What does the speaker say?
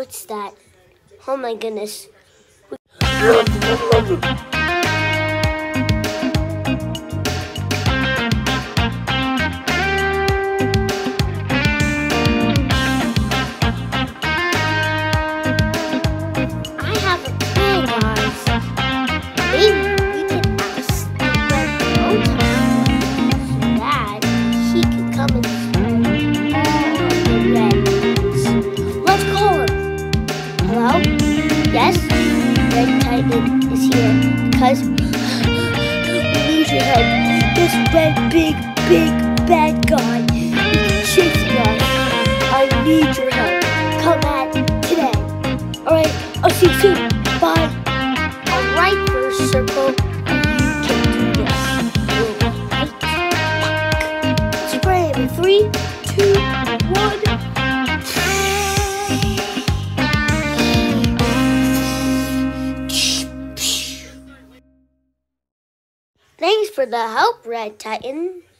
What's that? Oh my goodness. I have a plan, guys. Maybe we can ask the red Rotom so that he can come and destroy all of the red ones. Let's call him. Hello? Yes? Red Titan is here because we need your help. This red big bad guy is chasing us. I need your help. Come back today. Alright, I'll see you soon. Bye. Alright, First Circle. You can do this. You're right back. Spray him in 3, 2, 1. Thanks for the help, Red Titan.